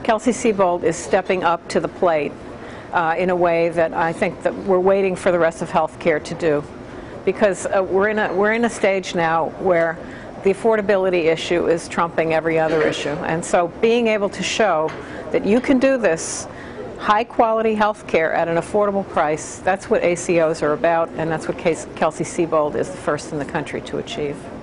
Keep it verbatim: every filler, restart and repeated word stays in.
Kelsey-Seybold is stepping up to the plate uh, in a way that I think that we're waiting for the rest of healthcare to do, because uh, we're in a we're in a stage now where the affordability issue is trumping every other issue, and so being able to show that you can do this high-quality health care at an affordable price, that's what A C Os are about, and that's what Kelsey-Seybold is the first in the country to achieve.